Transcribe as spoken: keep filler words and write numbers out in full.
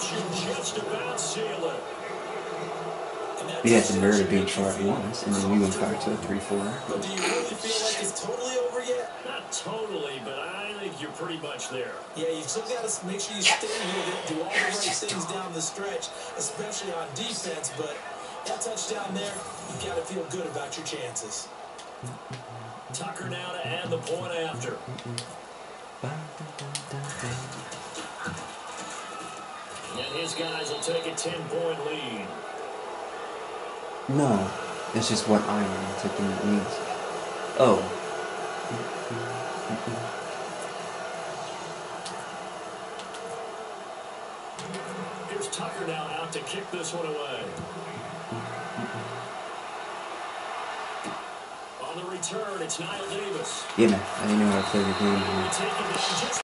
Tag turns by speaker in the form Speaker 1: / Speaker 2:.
Speaker 1: We had to barely beat short once, and then we went back to a three four.
Speaker 2: But do you really feel like it's totally over yet?
Speaker 3: Not totally, but I think you're pretty much there.
Speaker 2: Yeah, you still got to make sure you stay with it, do all the right things down the stretch, especially on defense. But that touchdown there, you got to feel good about your chances.
Speaker 3: Tucker now to add the point after. And his guys will take a ten-point lead.
Speaker 1: No, it's just what I am taking it means. Oh.
Speaker 3: Here's Tucker now out to kick this one away. On the return, it's Niall Davis.
Speaker 1: Yeah, man. I didn't know how to play the game.